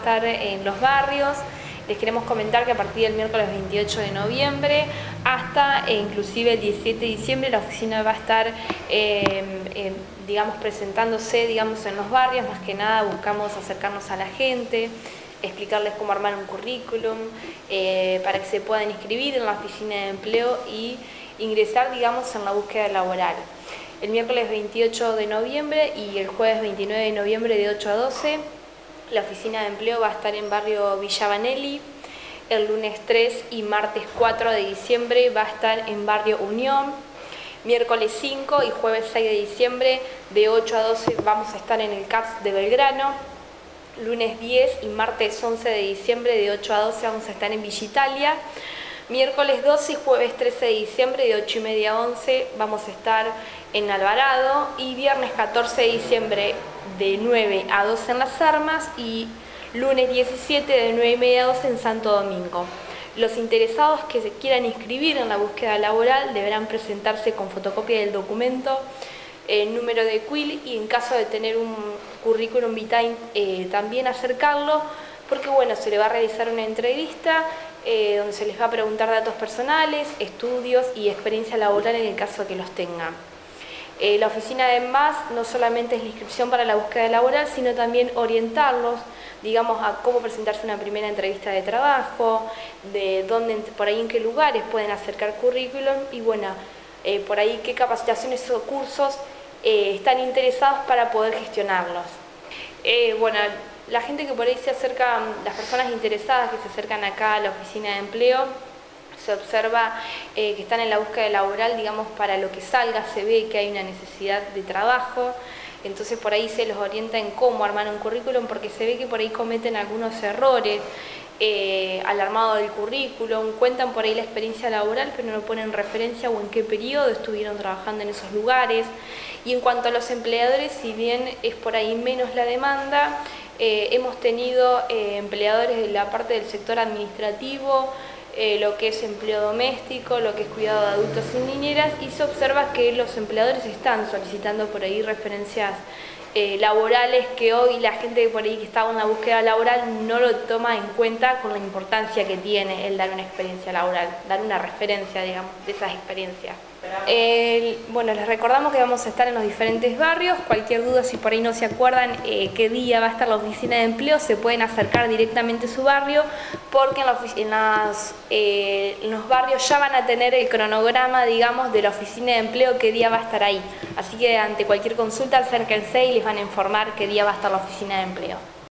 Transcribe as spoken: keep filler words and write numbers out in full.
estar en los barrios. Les queremos comentar que a partir del miércoles veintiocho de noviembre hasta e inclusive el diecisiete de diciembre la oficina va a estar eh, eh, digamos, presentándose digamos, en los barrios. Más que nada buscamos acercarnos a la gente, explicarles cómo armar un currículum eh, para que se puedan inscribir en la oficina de empleo y ingresar digamos, en la búsqueda laboral. El miércoles veintiocho de noviembre y el jueves veintinueve de noviembre de ocho a doce la oficina de empleo va a estar en barrio Villa Vanelli. El lunes tres y martes cuatro de diciembre va a estar en barrio Unión. Miércoles cinco y jueves seis de diciembre de ocho a doce vamos a estar en el C A P S de Belgrano. Lunes diez y martes once de diciembre de ocho a doce vamos a estar en Villa Italia. Miércoles doce y jueves trece de diciembre de ocho y media a once vamos a estar en Alvarado, y viernes catorce de diciembre de nueve a doce en Las Armas y lunes diecisiete de nueve y media a doce en Santo Domingo. Los interesados que se quieran inscribir en la búsqueda laboral deberán presentarse con fotocopia del documento, el número de Q I L y en caso de tener un currículum vitae eh, también acercarlo, porque bueno, se le va a realizar una entrevista eh, donde se les va a preguntar datos personales, estudios y experiencia laboral en el caso de que los tengan. Eh, la oficina de M A S no solamente es la inscripción para la búsqueda laboral, sino también orientarlos, digamos, a cómo presentarse una primera entrevista de trabajo, de dónde, por ahí en qué lugares pueden acercar currículum y bueno, eh, por ahí qué capacitaciones o cursos eh, están interesados para poder gestionarlos. Eh, bueno, la gente que por ahí se acerca, las personas interesadas que se acercan acá a la oficina de empleo, se observa eh, que están en la búsqueda laboral, digamos, para lo que salga, se ve que hay una necesidad de trabajo, entonces por ahí se los orienta en cómo armar un currículum, porque se ve que por ahí cometen algunos errores eh, al armado del currículum, cuentan por ahí la experiencia laboral, pero no ponen referencia o en qué periodo estuvieron trabajando en esos lugares. Y en cuanto a los empleadores, si bien es por ahí menos la demanda, eh, hemos tenido eh, empleadores de la parte del sector administrativo, Eh, lo que es empleo doméstico, lo que es cuidado de adultos y niñeras, y se observa que los empleadores están solicitando por ahí referencias eh, laborales que hoy la gente que por ahí que está en una búsqueda laboral no lo toma en cuenta con la importancia que tiene el dar una experiencia laboral, dar una referencia, digamos, de esas experiencias. Eh, bueno, les recordamos que vamos a estar en los diferentes barrios. Cualquier duda, si por ahí no se acuerdan eh, qué día va a estar la oficina de empleo, se pueden acercar directamente a su barrio, porque en, la en, las, eh, en los barrios ya van a tener el cronograma, digamos, de la oficina de empleo, qué día va a estar ahí. Así que ante cualquier consulta acérquense y les van a informar qué día va a estar la oficina de empleo.